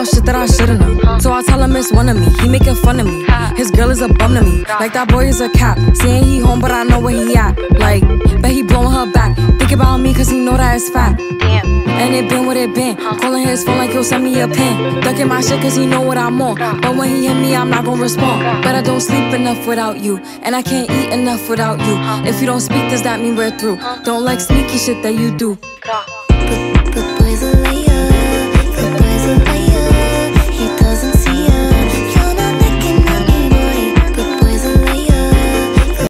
about shit that I shouldn't know. So I tell him it's one of me, he making fun of me. His girl is a bum to me, like that boy is a cap. Saying he home but I know where he at. Like, bet he blowing her back. Think about me cause he know that it's fat. And it been what it been. Calling his phone like he'll send me a pin. Ducking my shit cause he know what I'm on. But when he hit me I'm not gonna respond. But I don't sleep enough without you, and I can't eat enough without you. If you don't speak, does that mean we're through? Don't like sneaky shit that you do.